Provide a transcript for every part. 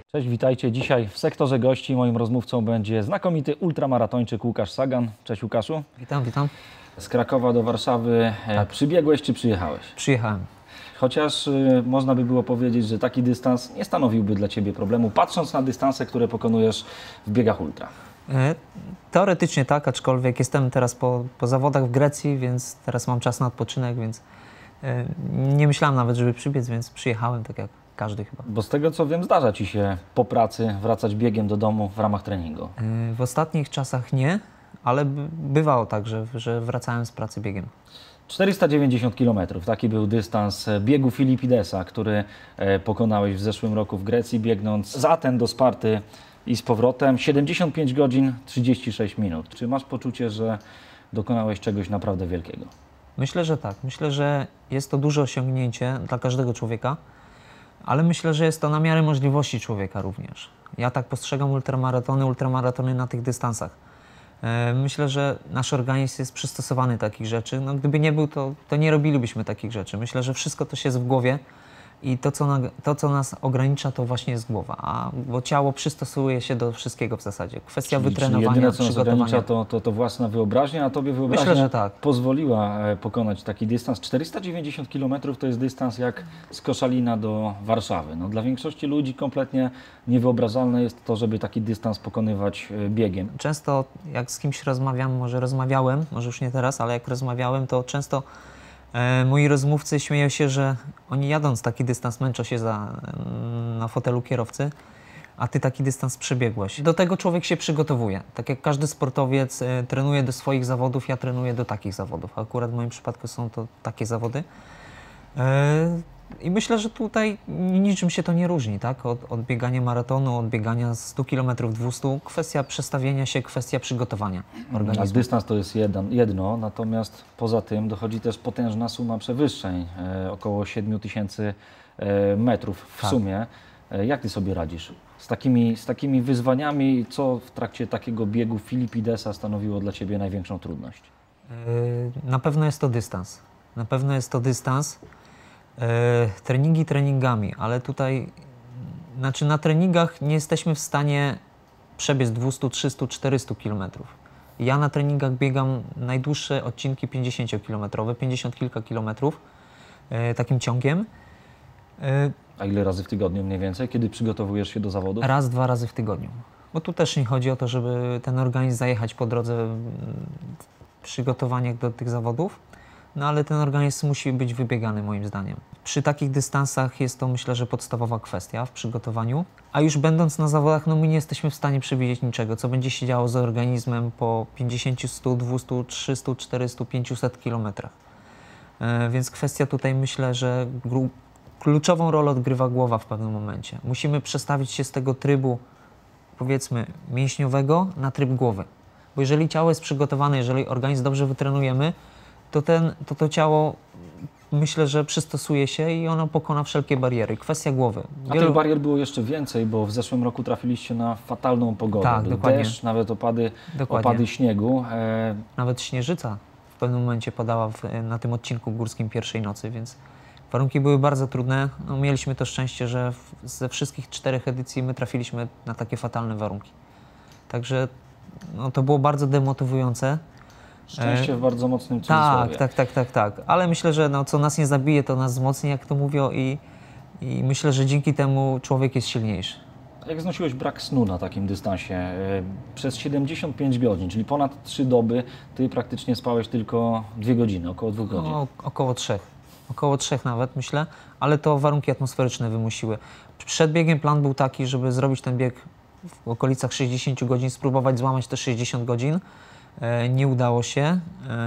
Cześć, witajcie. Dzisiaj w sektorze gości moim rozmówcą będzie znakomity ultramaratończyk Łukasz Sagan. Cześć Łukaszu. Witam, witam. Z Krakowa do Warszawy przybiegłeś czy przyjechałeś? Przyjechałem. Chociaż można by było powiedzieć, że taki dystans nie stanowiłby dla Ciebie problemu, patrząc na dystanse, które pokonujesz w biegach ultra. Teoretycznie tak, aczkolwiek jestem teraz po zawodach w Grecji, więc teraz mam czas na odpoczynek, więc nie myślałem nawet, żeby przybiec, więc przyjechałem tak jak każdy chyba. Bo z tego co wiem, zdarza Ci się po pracy wracać biegiem do domu w ramach treningu. W ostatnich czasach nie, ale bywało tak, że wracałem z pracy biegiem. 490 km, taki był dystans biegu Filipidesa, który pokonałeś w zeszłym roku w Grecji, biegnąc z Aten do Sparty i z powrotem. 75 godzin, 36 minut. Czy masz poczucie, że dokonałeś czegoś naprawdę wielkiego? Myślę, że tak. Myślę, że jest to duże osiągnięcie dla każdego człowieka, ale myślę, że jest to na miarę możliwości człowieka również. Ja tak postrzegam ultramaratony na tych dystansach. Myślę, że nasz organizm jest przystosowany do takich rzeczy. No, gdyby nie był, to nie robilibyśmy takich rzeczy. Myślę, że wszystko to się jest w głowie i to, co nas ogranicza, to właśnie jest głowa. Bo ciało przystosuje się do wszystkiego w zasadzie. Kwestia wytrenowania, jedyne, co nas przygotowania. ogranicza, to własna wyobraźnia, a Tobie wyobraźnia Myślę, że tak. pozwoliła pokonać taki dystans. 490 km to jest dystans jak z Koszalina do Warszawy. No, dla większości ludzi kompletnie niewyobrażalne jest to, żeby taki dystans pokonywać biegiem. Często jak z kimś rozmawiam, może już nie teraz, ale jak rozmawiałem, to często moi rozmówcy śmieją się, że oni jadąc taki dystans męczą się na fotelu kierowcy, a ty taki dystans przebiegłeś. Do tego człowiek się przygotowuje. Tak jak każdy sportowiec trenuje do swoich zawodów, ja trenuję do takich zawodów. Akurat w moim przypadku są to takie zawody. I myślę, że tutaj niczym się to nie różni, tak? Od biegania maratonu, od biegania 100 km, 200. Kwestia przestawienia się, kwestia przygotowania organizmu. A dystans to jest jedno, natomiast poza tym dochodzi też potężna suma przewyższeń, około 7000 metrów w sumie. Jak Ty sobie radzisz z takimi wyzwaniami? Co w trakcie takiego biegu Filipidesa stanowiło dla Ciebie największą trudność? Na pewno jest to dystans. Na pewno jest to dystans. Treningi treningami, ale tutaj, znaczy na treningach nie jesteśmy w stanie przebiec 200, 300, 400 km. Ja na treningach biegam najdłuższe odcinki 50-kilometrowe, 50 kilka kilometrów takim ciągiem. A ile razy w tygodniu mniej więcej, kiedy przygotowujesz się do zawodów? Raz, 2 razy w tygodniu. Bo tu też nie chodzi o to, żeby ten organizm zajechać po drodze w przygotowaniach do tych zawodów. No ale ten organizm musi być wybiegany moim zdaniem. Przy takich dystansach jest to, myślę, że podstawowa kwestia w przygotowaniu. A już będąc na zawodach, no my nie jesteśmy w stanie przewidzieć niczego, co będzie się działo z organizmem po 50, 100, 200, 300, 400, 500 kilometrach. Więc kwestia tutaj, myślę, że kluczową rolę odgrywa głowa w pewnym momencie. Musimy przestawić się z tego trybu, powiedzmy, mięśniowego na tryb głowy. Bo jeżeli ciało jest przygotowane, jeżeli organizm dobrze wytrenujemy, to ciało, myślę, że przystosuje się i ono pokona wszelkie bariery. Kwestia głowy. A tych barier było jeszcze więcej, bo w zeszłym roku trafiliście na fatalną pogodę. Tak, był dokładnie. deszcz, nawet opady śniegu. Nawet śnieżyca w pewnym momencie padała na tym odcinku górskim pierwszej nocy, więc warunki były bardzo trudne. No, mieliśmy to szczęście, że ze wszystkich 4 edycji my trafiliśmy na takie fatalne warunki. Także no, to było bardzo demotywujące. Szczęście w bardzo mocnym cudzysłowie. Tak. Ale myślę, że no, co nas nie zabije, to nas wzmocni, jak to mówią i myślę, że dzięki temu człowiek jest silniejszy. Jak znosiłeś brak snu na takim dystansie? Przez 75 godzin, czyli ponad 3 doby, Ty praktycznie spałeś tylko 2 godziny, około 2 godzin. No, około 3. Około 3 nawet, myślę, ale to warunki atmosferyczne wymusiły. Przed biegiem plan był taki, żeby zrobić ten bieg w okolicach 60 godzin, spróbować złamać te 60 godzin. Nie udało się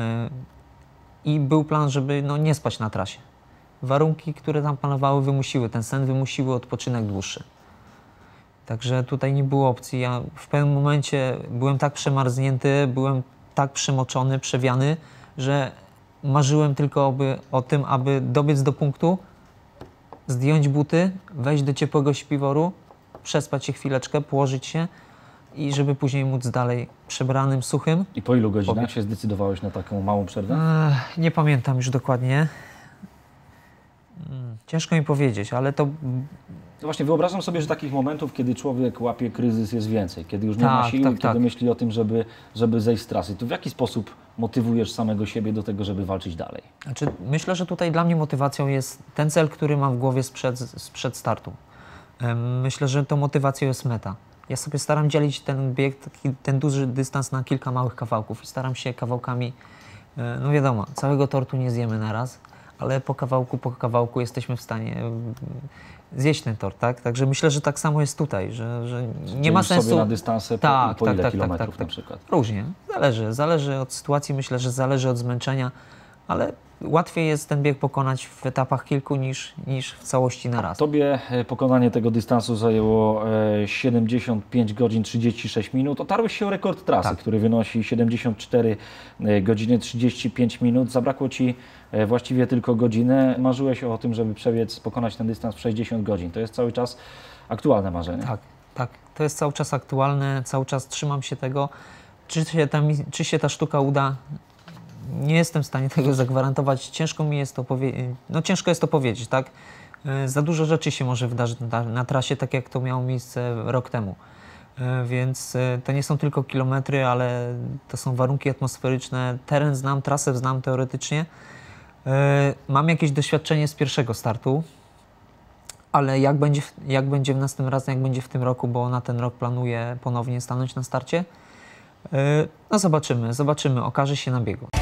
i był plan, żeby no, nie spać na trasie. Warunki, które tam panowały, wymusiły ten sen, wymusiły odpoczynek dłuższy. Także tutaj nie było opcji. Ja w pewnym momencie byłem tak przemarznięty, byłem tak przemoczony, przewiany, że marzyłem tylko o tym, aby dobiec do punktu, zdjąć buty, wejść do ciepłego śpiworu, przespać się chwileczkę, położyć się i żeby później móc dalej przebranym, suchym. I po ilu godzinach się zdecydowałeś na taką małą przerwę? Nie pamiętam już dokładnie. Ciężko mi powiedzieć, ale to... No właśnie, wyobrażam sobie, że takich momentów, kiedy człowiek łapie kryzys, jest więcej. Kiedy już nie ma siły, kiedy myśli o tym, żeby zejść z trasy. To w jaki sposób motywujesz samego siebie do tego, żeby walczyć dalej? Znaczy, myślę, że tutaj dla mnie motywacją jest ten cel, który mam w głowie sprzed startu. Myślę, że tą motywacją jest meta. Ja sobie staram dzielić ten bieg, ten duży dystans na kilka małych kawałków i staram się kawałkami, no wiadomo, całego tortu nie zjemy naraz, ale po kawałku jesteśmy w stanie zjeść ten tort, tak? Także myślę, że tak samo jest tutaj, że nie ma sensu... sobie na dystanse po ile kilometrów na przykład? Różnie, zależy od sytuacji, myślę, że zależy od zmęczenia, ale łatwiej jest ten bieg pokonać w etapach kilku niż w całości na raz. Tobie pokonanie tego dystansu zajęło 75 godzin 36 minut. Otarłeś się o rekord trasy, który wynosi 74 godziny 35 minut. Zabrakło Ci właściwie tylko godzinę. Marzyłeś o tym, żeby pokonać ten dystans w 60 godzin. To jest cały czas aktualne marzenie. Tak. To jest cały czas aktualne, cały czas trzymam się tego. Czy się ta sztuka uda? Nie jestem w stanie tego zagwarantować. Ciężko jest to powiedzieć, tak? Za dużo rzeczy się może wydarzyć na trasie, tak jak to miało miejsce rok temu. Więc to nie są tylko kilometry, ale to są warunki atmosferyczne. Teren znam, trasę znam teoretycznie. Mam jakieś doświadczenie z pierwszego startu, ale jak będzie następnym razem, jak będzie w tym roku, bo na ten rok planuję ponownie stanąć na starcie, no zobaczymy, okaże się na biegu.